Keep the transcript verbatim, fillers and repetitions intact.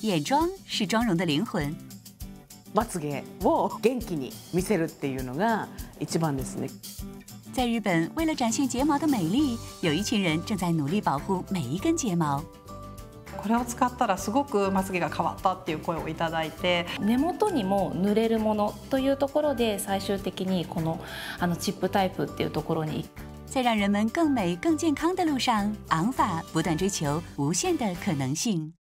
眼妆是妆容的灵魂。 まつげを元気に見せるっていうのが一番ですね。 在日本，为了展现睫毛的美丽，有一群人正在努力保护每一根睫毛。 これを使ったらすごくまつげが変わったっていう声をいただいて、 根元にも塗れるものというところで最終的にこのあのチップタイプっていうところに。 在让人们更美、更健康的路上，昂法不断追求无限的可能性。